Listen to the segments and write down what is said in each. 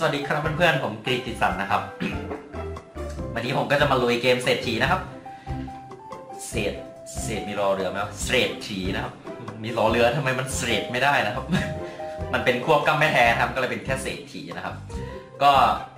สวัสดีครับเพื่อนๆผมกรีติสันนะครับ วันนี้ผมก็จะมาลุยเกมเศรษฐีนะครับเศษมีรอเรือไหมเศรษฐีนะครับมีรอเรือทำไมมันเศษไม่ได้นะครับ มันเป็นควบกล้ำไม่แท้ครับก็เลยเป็นแค่เศรษฐีนะครับก็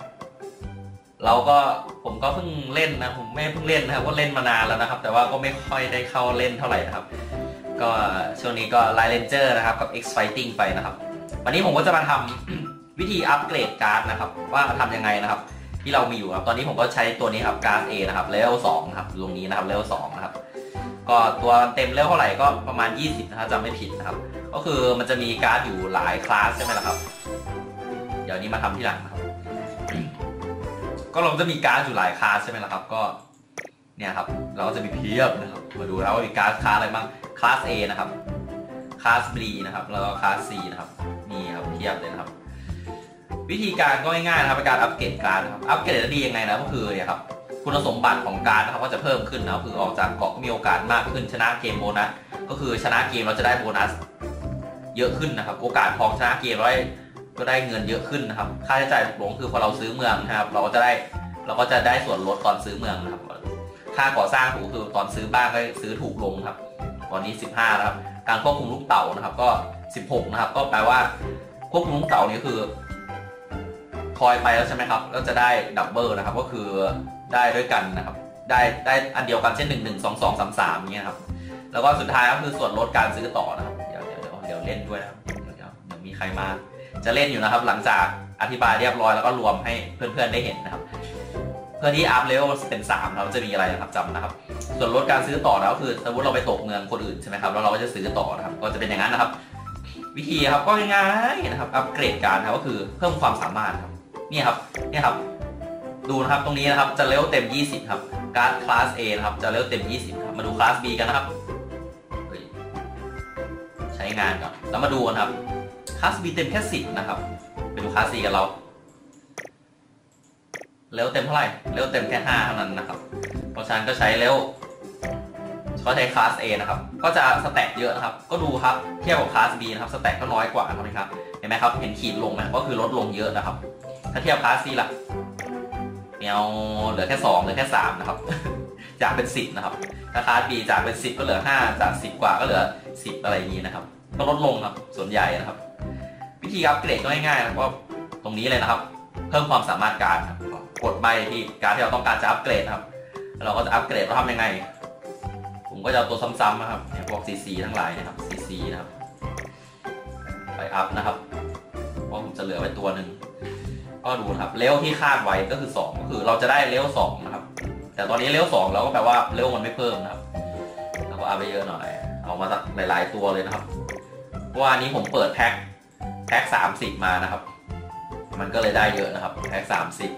ผมก็เพิ่งเล่นนะผมไม่เพิ่งเล่นนะครับก็เล่นมานานแล้วนะครับแต่ว่าก็ไม่ค่อยได้เข้าเล่นเท่าไหร่นะครับก็ช่วงนี้ก็ไลน์เรนเจอร์นะครับกับ X Fighting ไปนะครับวันนี้ผมก็จะมาทำ วิธีอัปเกรดการ์ดนะครับว่าทำยังไงนะครับที่เรามีอยู่ครับตอนนี้ผมก็ใช้ตัวนี้ครับการ์ด A นะครับเลเวล2ครับตรงนี้นะครับเลเวล2นะครับก็ตัวเต็มเลเวลเท่าไหร่ก็ประมาณ20นะครับจำไม่ผิดนะครับก็คือมันจะมีการ์ดอยู่หลายคลาสใช่ไหมล่ะครับเดี๋ยวนี้มาทำที่หลังนะครับก็เราจะมีการ์ดอยู่หลายคลาสใช่ไหมล่ะครับก็เนี่ยครับเราก็จะมีเพียบนะครับมาดูแล้วว่ามีการ์ดคลาสอะไรบ้างคลาส A นะครับคลาส B นะครับแล้วก็คลาส C นะครับนี่ครับเพียบเลยนะครับวิธีการก็ง่ายๆนะครับในการอัปเกรดการ์ดนะครับอัปเกรดได้ดียังไงนะก็คือเนี่ยครับคุณสมบัติของการ์ดนะครับก็จะเพิ่มขึ้นนะคือออกจากเกาะมีโอกาสมากขึ้นชนะเกมโบนัสก็คือชนะเกมเราจะได้โบนัสเยอะขึ้นนะครับโอกาสทองชนะเกมก็ได้เงินเยอะขึ้นนะครับค่าใช้จ่ายถูกลงคือพอเราซื้อเมืองนะครับเราก็จะได้ส่วนลดตอนซื้อเมืองนะครับค่าก่อสร้างถูกคือตอนซื้อบ้านก็ซื้อถูกลงครับตอนนี้15นะครับการควบคุมลูกเต๋านะครับก็16นะครับก็แปลว่าควบคุมลูกเต๋านี่คือคอยไปแล้วใช่ไหมครับก็จะได้ดับเบิลนะครับก็คือได้ด้วยกันนะครับได้อันเดียวกันเช่น1 1 2 2 3 3อย่างเงี้ยครับแล้วก็สุดท้ายก็คือส่วนลดการซื้อต่อนะครับเดี๋ยวเล่นด้วยนะครับเดี๋ยวมีใครมาจะเล่นอยู่นะครับหลังจากอธิบายเรียบร้อยแล้วก็รวมให้เพื่อนๆได้เห็นนะครับเพื่อที่อัพเลเวลเป็น3เราจะมีอะไรนะครับจำนะครับส่วนลดการซื้อต่อแล้วคือสมมติเราไปตกเมืองคนอื่นใช่ไหมครับแล้วเราก็จะซื้อต่อนะครับก็จะเป็นอย่างนั้นนะครับวิธีครับก็ง่ายๆนะครับอัปเกรดการนะครับก็คือเพิ่มความสามารถครับนี่ครับดูนะครับตรงนี้นะครับจะเลเวลเต็ม20ครับการ์ดคลาส A นะครับจะเลเวลเต็ม20ครับมาดูคลาส B กันนะครับใช้งานก่อนแล้วมาดูกันครับคลาส B เต็มแค่10นะครับไปดูคลาส C กันเราเลเวลเต็มเท่าไหร่เลเวลเต็มแค่5เท่านั้นนะครับเพราะฉะนั้นก็ใช้เลเวลเขาใช้คลาส A นะครับก็จะสแต็กเยอะนะครับก็ดูครับเทียบกับคลาส B นะครับสแต็กก็น้อยกว่าครับเห็นไหมครับเห็นขีดลงไหมก็คือลดลงเยอะนะครับถ้าเทียบคลาส C ล่ะเหลือแค่2เหลือแค่3นะครับจากเป็น10นะครับถ้าคลาส B จากเป็น10ก็เหลือ5จาก10กว่าก็เหลือ10อะไรอย่างนี้นะครับก็ลดลงครับส่วนใหญ่นะครับวิธีอัปเกรดก็ง่ายๆนะก็ตรงนี้เลยนะครับเพิ่มความสามารถการครับกดไปที่การที่เราต้องการจะอัปเกรดครับเราก็จะอัปเกรดเราทำยังไงผมก็จะเอาตัวซ้ำๆนะครับพวก CC ทั้งหลายนะครับ CC นะครับไปอัพนะครับเพราะผมจะเหลือไว้ตัวหนึ่งก็ดูนะครับเลเวลที่คาดไว้ก็คือ2ก็คือเราจะได้เลเวล2นะครับแต่ตอนนี้เลเวล2เราก็แปลว่าเลเวลมันไม่เพิ่มนะครับเราก็อัพไปเยอะหน่อยเอามาสักหลายๆตัวเลยนะครับเพราะว่านี้ผมเปิดแพ็ค30มานะครับมันก็เลยได้เยอะนะครับแพ็ค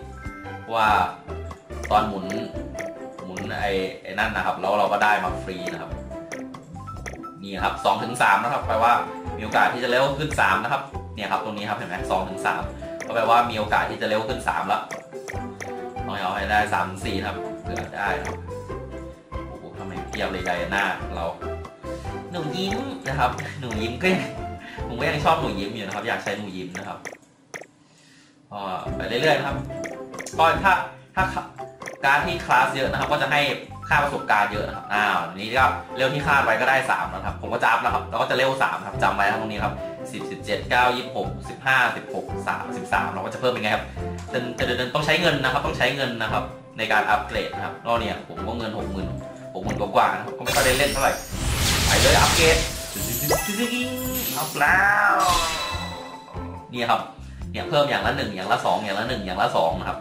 30ว่าตอนหมุนไอ้นั่นนะครับแล้วเราก็ได้มาฟรีนะครับนี่ครับ2 ถึง 3นะครับแปลว่ามีโอกาสที่จะเลเวลขึ้น3นะครับเนี่ยครับตรงนี้ครับเห็นไหม2 ถึง 3ก็แปลว่ามีโอกาสที่จะเลเวลขึ้น3แล้วต้องเอาให้ได้3 ถึง 4ครับเผื่อได้ครับโอ้โหทำไมเทียบเลยไดหน้าเราหนูยิ้มนะครับหนูยิ้มก็ผมก็ยังชอบหนูยิ้มอยู่นะครับอยากใช้หนูยิ้มนะครับไปเรื่อยๆนะครับก็ถ้าการที่คลาสเยอะนะครับก็จะให้ค่าประสบการณ์เยอะนะครับนี้ก็เร็วที่คาดไว้ก็ได้3นะครับผมก็จะอัพนะครับแล้วก็จะเร็ว3ครับจำไว้ครับตรงนี้ครับ10 17 9 26 15 16 3 13เราก็จะเพิ่มเป็นไงครับต้องใช้เงินนะครับต้องใช้เงินนะครับในการอัปเกรดนะครับก็เนี่ยผมก็เงิน60,000กว่านะครับก็ไม่ค่อยได้เล่นเท่าไหร่ไปเลยอัปเกรดอัพแล้วนี่ครับเนี่ยเพิ่มอย่างละ1อย่างละ2อย่างละ1อย่างละ2นะครับ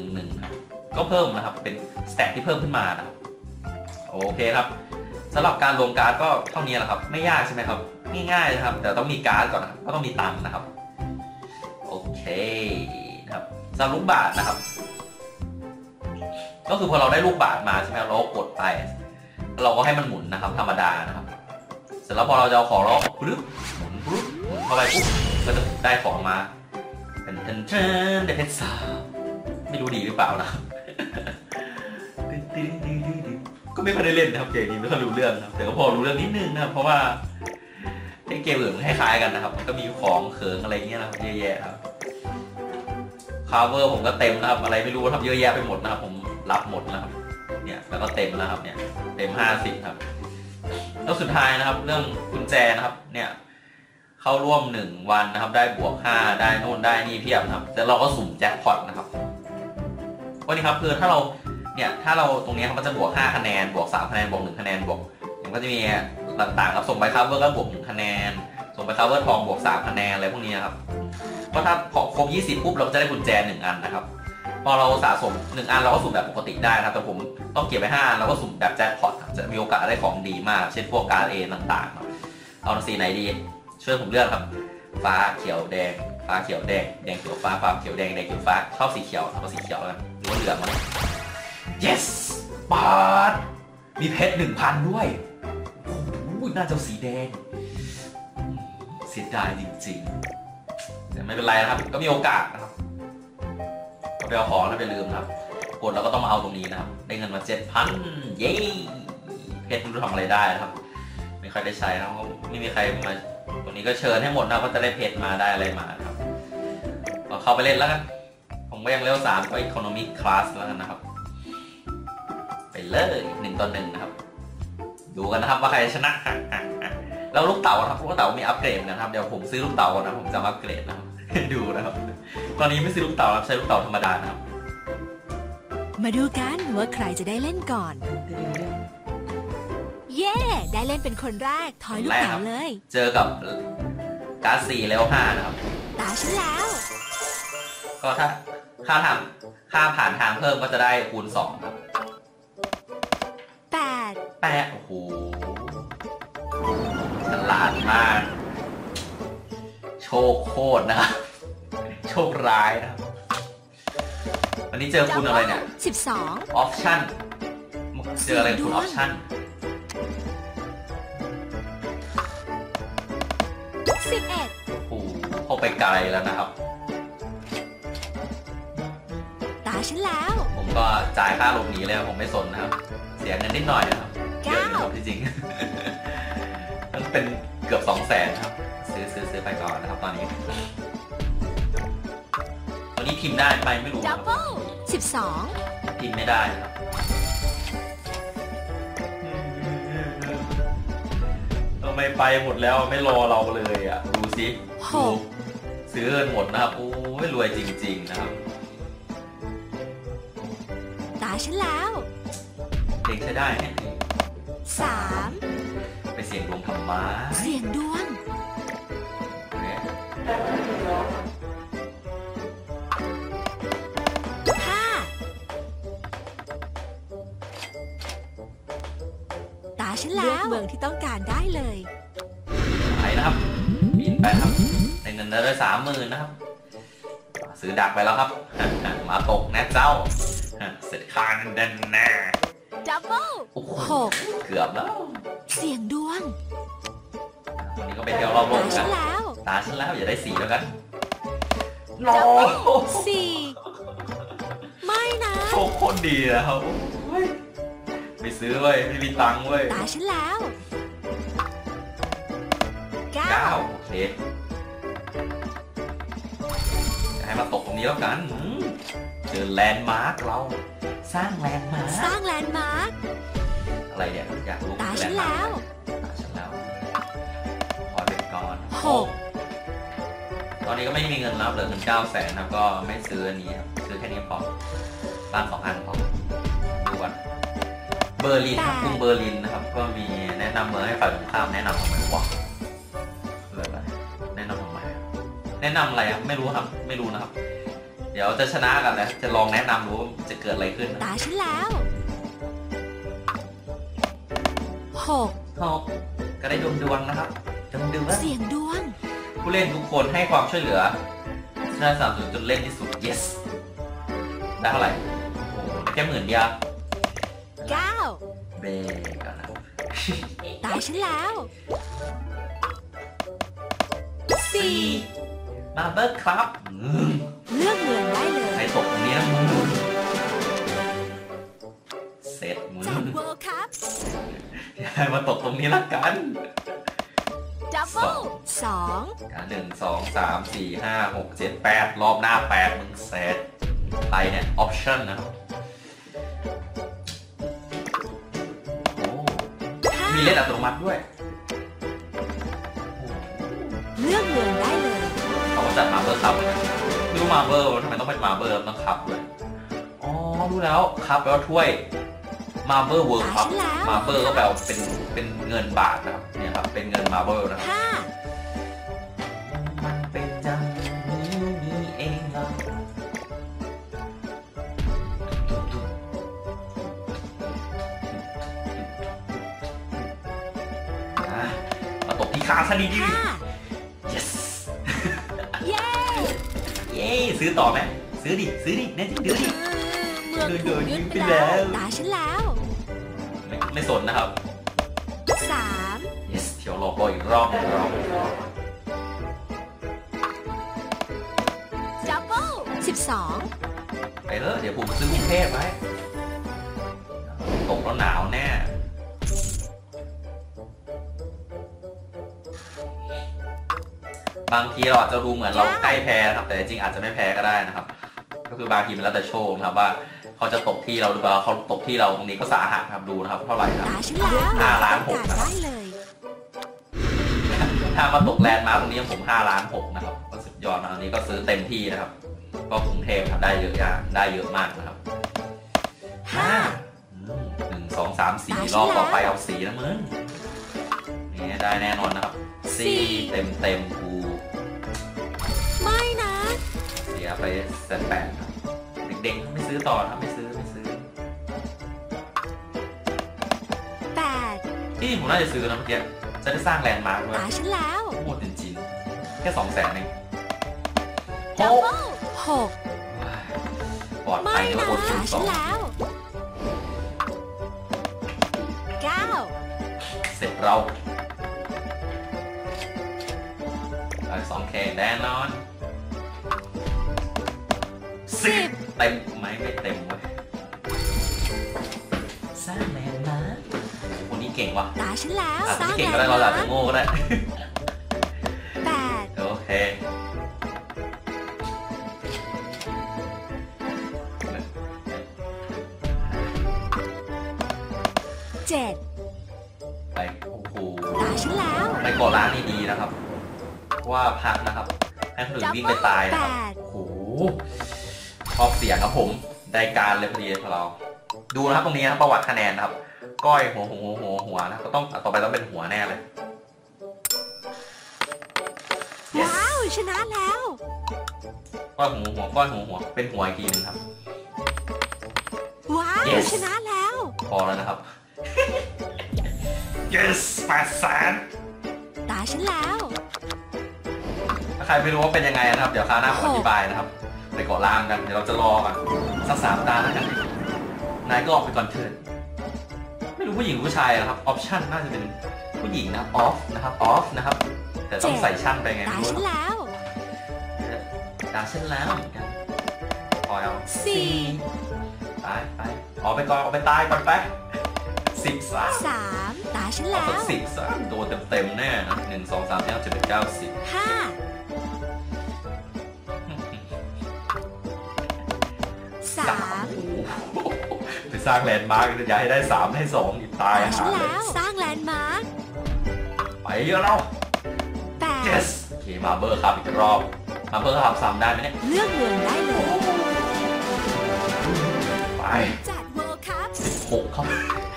1ครับก็เพิ่มนะครับเป็นสแต็กที่เพิ่มขึ้นมานะครับโอเคครับสำหรับการรวมการ์ดก็เท่านี้แหละครับไม่ยากใช่ไหมครับง่ายๆนะครับแต่ต้องมีการ์ดก่อนนะครับก็ต้องมีตังค์นะครับโอเคนะครับสำหรับลูกบาศก์นะครับก็คือพอเราได้ลูกบาศก์มาใช่ไหมเราก็กดไปเราก็ให้มันหมุนนะครับธรรมดานะครับเสร็จแล้วพอเราจะเอาของเราปึ๊บหมุนเข้าไปปุ๊บก็จะได้ของมาได้เพชรสาวไม่รู้ดีหรือเปล่านะก็ไม่ค่อยได้เล่นนะครับเกมนี้ไม่ค่อยรู้เรื่องนะครับแต่ก็พอรู้เรื่องนิดนึงนะครับเพราะว่าเกมอื่นมันคล้ายๆกันนะครับมันก็มีของเขิงอะไรเงี้ยนะครับเยอะแยะครับคาเวอร์ผมก็เต็มนะครับอะไรไม่รู้ครับเยอะแยะไปหมดนะครับผมรับหมดนะครับเนี่ยแล้วก็เต็มแล้วครับเนี่ยเต็ม50ครับแล้วสุดท้ายนะครับเรื่องกุญแจนะครับเนี่ยเข้าร่วม1วันนะครับได้บวก5ได้นู่นได้นี่เพียบนะครับแต่เราก็สุ่มแจ็คพอตนะครับวันนี้ครับคือถ้าเราตรงนี้มันจะบวก5คะแนนบวก3คะแนนบวก1คะแนนบวกมันก็จะมีต่างๆครับส่งไปคาเวอร์ก็บวก1คะแนนส่งไปคาเวอร์ทองบวก3คะแนนอะไรพวกนี้ครับเพราะถ้าครบ20ปุ๊บเราจะได้กุญแจ1อันนะครับพอเราสะสม1อันเราก็สุ่มแบบปกติได้นะครับแต่ผมต้องเก็บไป5เราก็สุ่มแบบแจ็คพอตจะมีโอกาสได้ของดีมากเช่นพวกการ์ดเอต่างๆเอาสีไหนดีช่วยผมเลือกครับฟ้าเขียวแดงฟ้าเขียวแดงแดงเขียวฟ้าฟ้าเขียวแดงแดงเขียวฟ้าชอบสีเขียวเอาสีเขียวแล้วหรือว่าเหลืองมั้ย yes บาทมีเพชร 1,000 ด้วยโอ้โหน่าจะสีแดงเสียดายจริงๆแต่ไม่เป็นไรนะครับก็มีโอกาสนะครับก็ไปเอาของแล้วไปลืมนะครับกดแล้วก็ต้องมาเอาตรงนี้นะครับได้เงินมา 7,000 เย้เพชรไม่รู้ทำอะไรได้นะครับไม่ค่อยได้ใช้นะไม่มีใครมาตรงนี้ก็เชิญให้หมดนะก็จะได้เพชรมาได้อะไรมาครับก็เข้าไปเล่นแล้วกันผมก็ยังเลเวล3ก็ Economic Class แล้วกันนะครับไปเลย1 ต่อ 1นะครับดูกันนะครับว่าใครชนะแล้วลูกเต๋าครับลูกเต๋ามีอัปเกรดนะครับเดี๋ยวผมซื้อลูกเต๋าก่อนนะผมจะอัปเกรดนะครับดูนะครับตอนนี้ไม่ซื้อลูกเต๋าครับใช้ลูกเต๋าธรรมดานะครับมาดูกันว่าใครจะได้เล่นก่อนเย่ได้เล่นเป็นคนแรกถอยลูกเต๋าเลยเจอกับการ์ด4เลเวล5นะครับตาฉันแล้วก็ถ้าค่าผ่านทางเพิ่มก็จะได้คูณ2ครับ8โอ้โหฉลาดมากโชคโคตรนะครับโชคร้ายนะครับวันนี้เจอคุณอะไรเนี่ย 12 ออปชั่นเจออะไรคุณออปชั่น 11 โอ้โหเข้าไปไกลแล้วนะครับตาฉันแล้วผมก็จ่ายค่าหลบหนีเลยผมไม่สนนะครับเสียเงินนิดหน่อยนะครับเยอะนะครับที่จริงมันเป็นเกือบ200,000ครับซื้อไปก่อนนะครับตอนนี้พิมพ์ได้ไปไม่รู้ครับ 12 พิมพ์ไม่ได้ครับทำไมไปหมดแล้วไม่รอเราเลยอ่ะดูสิดูซื้อเงินหมดนะครับโอ้ยรวยจริงๆนะครับตาฉันแล้วเด็กใช้ได้เนี่ย 3 ไปเสี่ยงดวงทำไมเสี่ยงดวงฉันแล้วเมืองที่ต้องการได้เลยไปนะครับบินไปครับได้เงินได้30,000นะครับซื้อดักไปแล้วครับมาตกนะเจ้าเสร็จคานเดินหน้าดับเบิ้ล 6เกือบแล้วเสี่ยงดวงวันนี้ก็ไปเที่ยวรอบโลกกันตาฉันแล้วอย่าได้4แล้วกันโล4ไม่นะโชคโคตรดีนะครับไม่ซื้อเว้ยไม่มีตังค์เว้ยตาฉันแล้ว 9โอเคให้มาตกตรงนี้แล้วกันเจอแลนด์มาร์คเราสร้างแลนด์มาร์คอะไรเนี่ยอยากรู้ตาฉันแล้วขอเป็นก่อนตอนนี้ก็ไม่มีเงินรับเหลือเงิน900,000นะก็ไม่ซื้ออันนี้ครับซื้อแค่นี้พอบ้าน2 อันพอดูก่อนเบอร์ลินกรุงเบอร์ลินนะครับก็มีแนะนำเมืองให้ฝ่ายตรงข้ามแนะนำทำไมวะอะไรแนะนำทำไมแนะนำอะไรครับไม่รู้ครับไม่รู้นะครับเดี๋ยวจะชนะกันนะจะลองแนะนำดูว่าจะเกิดอะไรขึ้นตาฉันแล้ว6 ก็ได้ดวงนะครับดวงเสียงดวงผู้เล่นทุกคนให้ความช่วยเหลือน่าสนับสนุนจนเล่นที่สุด yes ได้เท่าไหร่โอ้แค่10,000 เดียว 9 เบกันนะตาฉันแล้ว4 มาเบิร์ดครับเลือกเมืองได้เลยให้ตกตรงนี้นะเสร็จมือจับเวิลด์คัพให้มาตกตรงนี้ละกันสอง 1 2 3 4 5 6 7 8รอบหน้า8มึงเซตไปเนี่ยออปชั่นนะครับโอ้มีเล่นอัตโนมัติด้วยเลือกเมืองได้เลยเขาก็จัดมาเบอร์คัพเลยไม่รู้มาเบอร์ทำไมต้องเป็นมาเบอร์ต้องคัพด้วยอ๋อรู้แล้วคัพแปลว่าถ้วยมาเบอร์เวิร์คัพมาเบอร์ก็แปลว่าเป็นเงินบาทนะครับเนี่ยครับเป็นเงินมาเบอร์นะครับมันเป็นจังนี้เองเหรอมาตกที่ขาซะดีๆ yes เย้เย้ซื้อต่อไหมซื้อดิเนี่ยซื้อดิเมืองถูกยึดไปแล้วตาฉันแล้วไม่สนนะครับ 3 yes เที่ยวโลโก้อีกรอบ double 12 ไปเลยเดี๋ยวผมซื้อกรุงเทพไว้ตกแล้วหนาวแน่บางทีเราอาจจะดูเหมือนเราใกล้แพ้นะครับแต่จริงอาจจะไม่แพ้ก็ได้นะครับก็คือบางทีมันแล้วแต่โชว์นะครับว่าเขาจะตกที่เราหรือเปล่าเขาตกที่เราตรงนี้ก็สาหัสครับดูนะครับเท่าไหร่ครับ5 ล้าน 6นะครับถ้ามาตกแลนด์มาร์คตรงนี้ผม5 ล้าน 6นะครับก็สุดยอดนะอันนี้ก็ซื้อเต็มที่นะครับก็กรุงเทพครับได้เยอะได้เยอะมากนะครับ1 2 3 4รอบต่อไปเอา4นะมึงนี่ได้แน่นอนนะครับ4เต็มกูไม่นะเสียไป1,800ครับเด็กๆไม่ซื้อต่อนะไม่ซื้อ 8 ที่ผมน่าจะซื้อนะเมื่อกี้จะได้สร้างแลนด์มาร์คด้วยฉันแล้วโคตรจริงแค่200,000เอง 6 ปลอดภัยเนื้อโอนคูณ2เสร็จเราได้2Kแน่นอน10เต็มไหมไม่เต็มเว้ยสร้างแลนด์มาร์คคนนี้เก่งว่ะตาฉันแล้วสร้างเก่งก็ได้เราอาจจะโง่ก็ได้ 8 โอเค 7 ไปโอ้โหตาฉันแล้วไปก่อร้านดีๆนะครับว่าพักนะครับให้คนอื่นวิ่งไปตายนะครับโอ้โหชอบเสียงครับผมได้การเลยพอดีเราดูนะครับตรงนี้นะประวัติคะแนนนะครับก้อยหัวนะก็ต้องต่อไปต้องเป็นหัวแน่เลยว้าวชนะแล้วก้อยหัวเป็นหัวอีกทีนึงครับว้าวชนะแล้วพอแล้วนะครับ yes 800,000 ตาฉันแล้วถ้าใครไม่รู้ว่าเป็นยังไงนะครับเดี๋ยวคราวหน้าผมอธิบายนะครับไปเกาะล่ามกันเดี๋ยวเราจะรอกันสัก3 ตาแล้วกันนายก็ออกไปก่อนเถิดไม่รู้ผู้หญิงหรือผู้ชายนะครับออปชั่นน่าจะเป็นผู้หญิงนะออฟนะครับแต่ต้องใส่ชั่นไปไงตาฉันแล้วเหมือนกันพอเอา4ไปออกไปก่อนออกไปตายก่อนไป13 ตาฉันแล้ว 13โดนเต็มแน่นะ1 2 3 4 5 7 8 9 10 3 ไปสร้างแลนด์มาร์กอย่าให้ได้3ให้2อีกตายหาเลยสร้างแลนด์มาร์กไปเยอะแล้ว 8 yes โอเคมาเบอร์ครับอีกรอบมาเบอร์ครับ3ได้ไหมเนี่ยเลือกเมืองได้เลยไปจัดเวิลด์คัพ 16ครับ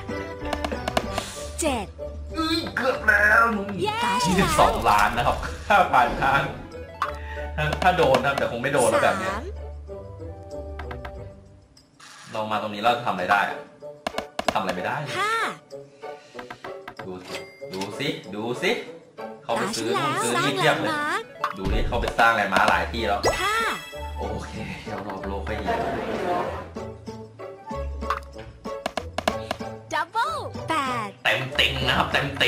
7 เกือบแล้ว22 ล้านนะครับถ้าผ่านทางถ้าโดนนะแต่คงไม่โดนแล้วแบบนี้เรามาตรงนี้เราทำอะไรได้ทำอะไรไม่ได้ดูสิเขาไปซื้อนี่เทียบเลยดูนี่เขาไปสร้างแลนด์มาร์คหลายที่แล้วโอเคเรารอบโลกไปอีก 8 เต็มติงนะครับ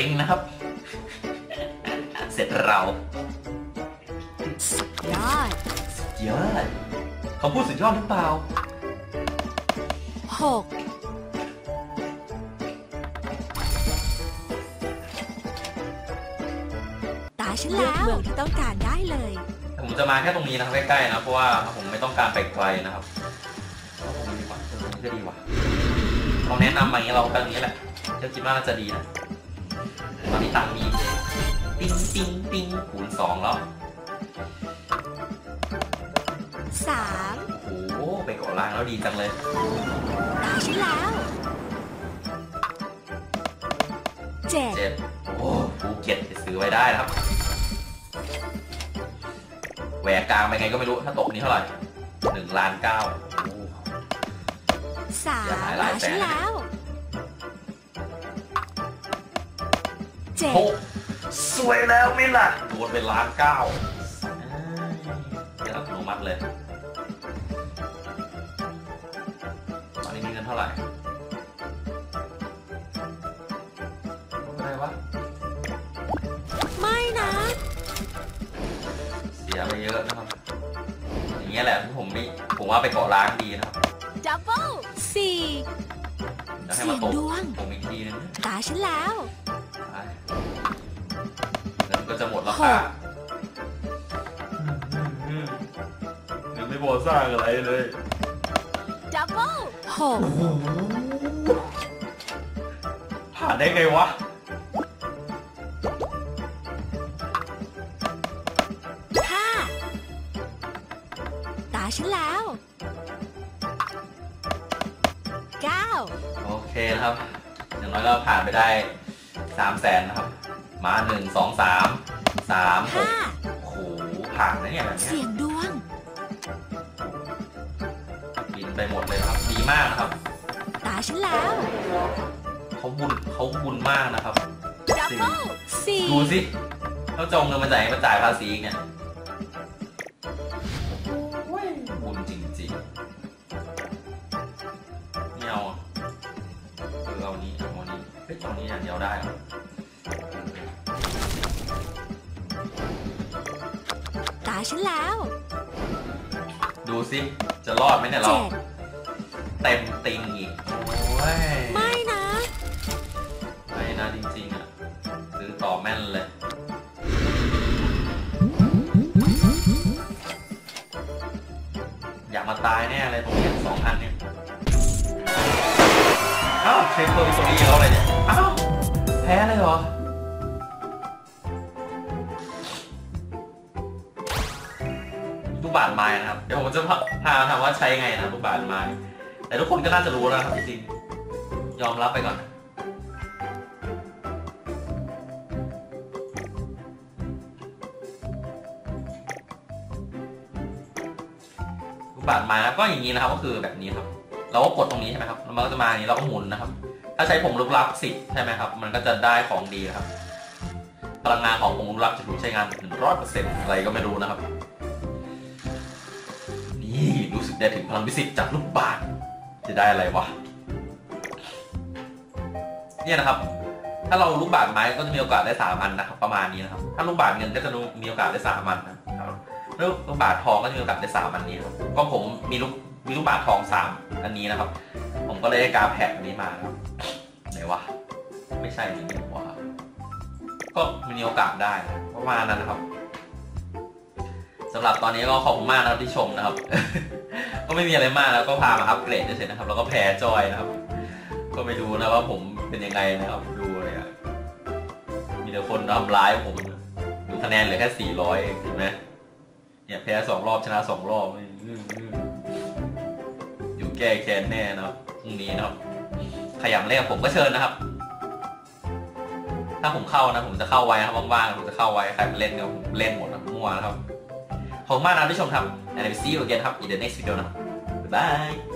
เสร็จเราสุดยอดเขาพูดสุดยอดหรือเปล่า 6ตาฉันแล้วเลือกเมืองที่ต้องการได้เลยผมจะมาแค่ตรงนี้นะครับใกล้ๆนะเพราะว่าผมไม่ต้องการไปไกลนะครับตรงนี้ดีกว่าตรงนี้ก็ดีว่ะเขาแนะนำมาอย่างนี้เราก็ตรงนี้แหละจะคิดว่าน่าจะดีนะตอนนี้ตังค์มีปิ้งปิ้งปิ้งคูณ2แล้ว 3 โอ้โหไปเกาะล้างแล้วดีจังเลยตาฉันแล้ว 7 7โอ้ภูเก็ตไปซื้อไว้ได้นะครับแหวกกลางไปไงก็ไม่รู้ถ้าตกนี้เท่าไหร่1,900,000โอ้ 3 อย่าหลายตาแสนฉันแล้วโห 7 สวยแล้วไม่ล่ะโดนไป1,900,000เดี๋ยวอัตโนมัติเลยตอนนี้มีเงินเท่าไหร่อะไรวะไม่นะเสียไปเยอะนะครับอย่างเงี้ยแหละผมว่าไปเกาะล้างดีนะครับดับเบิลเดี๋ยวให้มาตกเสี่ยงดวงผมอีกทีนึง 4 ตาฉันแล้วไปเงินก็จะหมดแล้วค่ะเงินไม่พอสร้างอะไรเลยดับเบิลผ่านได้ไงวะ 6 5 ตาฉันแล้ว 9 โอเคนะครับ อย่างน้อยเราผ่านไปได้300,000นะครับ มา1 2 3 3 6 5 โอ้โหผ่านนะเนี่ยแบบเนี้ยเสี่ยงดวงบินไปหมดเลยนะครับ ดีมากนะครับตาฉันแล้วเขาบุญมากนะครับดับเบิลดู 4 สิเขาจงเงินมาจ่ายภาษีอีกเนี่ยบุญจริงๆไม่เอาอะเอานี้เอานี้เฮ้ยเอานี้อย่างเดียวได้เหรอตาฉันแล้วดูสิจะรอดไหมเนี่ยเรา 7 เต็มติงอีกโอ้ยไม่นะไม่นะจริงๆอ่ะซื้อต่อแม่นเลยอยากมาตายแน่เลยตรงนี้2 อันเนี่ยอ้าวเชฟเฟอร์ตรงนี้แล้วอะไรเนี่ยอ้าวแพ้เลยเหรอลูกบาศก์ไม้นะครับเดี๋ยวผมจะพาทำว่าใช้ไงนะลูกบาศก์ไม้แต่ทุกคนก็น่าจะรู้แล้วครับจริงๆยอมรับไปก่อนลูกบาศก์ไม้แล้วก็อย่างนี้นะครับก็คือแบบนี้ครับเราก็กดตรงนี้ใช่ไหมครับแล้วมันก็จะมาอย่างนี้เราก็หมุนนะครับถ้าใช้ผงลึกลับ10ใช่ไหมครับมันก็จะได้ของดีนะครับพลังงานของผงลึกลับจะถูกใช้งาน 100% อะไรก็ไม่รู้นะครับนี่รู้สึกได้ถึงพลังวิเศษจากลูกบาศก์จะได้อะไรวะเนี่ยนะครับถ้าเราลูกบาศก์ไม้ก็จะมีโอกาสได้3 อันนะครับประมาณนี้นะครับถ้าลูกบาศก์เงินก็จะมีโอกาสได้3 อันนะครับแล้วลูกบาศก์ทองก็จะมีโอกาสได้3 อันนี้ครับก็ผมมีลูกบาศก์ทอง3 อันนี้นะครับผมก็เลยได้การแพ็คอันนี้มาครับไหนวะไม่ใช่นี่วะก็มีโอกาสได้ประมาณนั้นนะครับสำหรับตอนนี้ก็ขอบคุณมากนะครับที่ชมนะครับ ก็ไม่มีอะไรมากแล้วก็พามาอัปเกรดเฉยๆนะครับแล้วก็แพ้จอยนะครับก็ไปดูนะว่าผมเป็นยังไงนะครับดูเลยอะมีแต่คนทำร้ายผมดูคะแนนเหลือแค่400เองเห็นไหมเนี่ยแพ้2 รอบชนะ2 รอบอยู่แก้แค้นแน่นะครับพรุ่งนี้นะครับขยันเล่นผมก็เชิญนะครับถ้าผมเข้านะผมจะเข้าไว้นะครับว่างๆผมจะเข้าไว้ใครมาเล่นเนี่ยผมเล่นหมดนะมั่วนะครับขอบคุณมากนะที่ชมครับ and I will see you again ครับ in the next video นะครับบ๊ายบาย